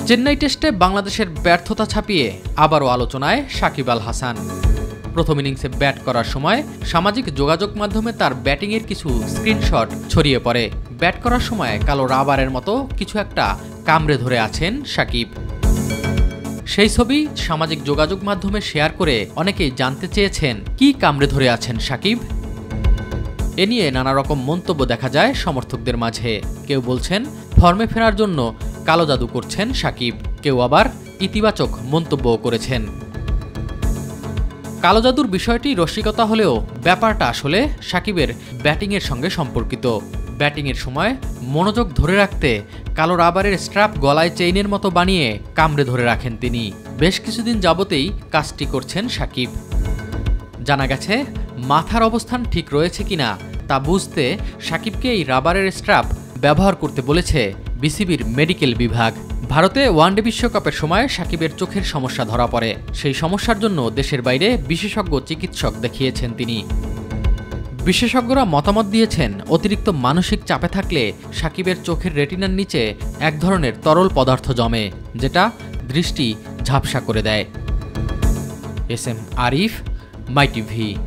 চেন্নাই টেস্টে বাংলাদেশের ব্যর্থতা ছাপিয়ে আবারও আলোচনায় শাকিব আল হাসান। প্রথম ইনিংসে ব্যাট করার সময় সামাজিক যোগাযোগ মাধ্যমে তার ব্যাটিংয়ের কিছু স্ক্রিনশট ছড়িয়ে পড়ে। ব্যাট করার সময় কালো রাবারের মতো কিছু একটা কামড়ে ধরে আছেন শাকিব। সেই ছবি সামাজিক যোগাযোগ মাধ্যমে শেয়ার করে অনেকেই জানতে চেয়েছেন কি কামড়ে ধরে আছেন শাকিব। এ নিয়ে নানা রকম মন্তব্য দেখা যায় সমর্থকদের মাঝে। কেউ বলছেন ফর্মে ফেরার জন্য কালো জাদু করছেন শাকিব, কেউ আবার ইতিবাচক মন্তব্যও করেছেন। কালো জাদুর বিষয়টি রসিকতা হলেও ব্যাপারটা আসলে শাকিবের ব্যাটিংয়ের সঙ্গে সম্পর্কিত। ব্যাটিংয়ের সময় মনোযোগ ধরে রাখতে কালো রাবারের স্ট্র্যাপ গলায় চেইনের মতো বানিয়ে কামড়ে ধরে রাখেন তিনি। বেশ কিছুদিন যাবতেই কাজটি করছেন শাকিব। জানা গেছে মাথার অবস্থান ঠিক রয়েছে কিনা তা বুঝতে শাকিবকে এই রাবারের স্ট্র্যাপ ব্যবহার করতে বলেছে বিসিবির মেডিকেল বিভাগ। ভারতে ওয়ানডে বিশ্বকাপের সময় শাকিবের চোখের সমস্যা ধরা পড়ে। সেই সমস্যার জন্য দেশের বাইরে বিশেষজ্ঞ চিকিৎসক দেখিয়েছেন তিনি। বিশেষজ্ঞরা মতামত দিয়েছেন অতিরিক্ত মানসিক চাপে থাকলে শাকিবের চোখের রেটিনার নিচে এক ধরনের তরল পদার্থ জমে, যেটা দৃষ্টি ঝাপসা করে দেয়। S M Arif, myTv।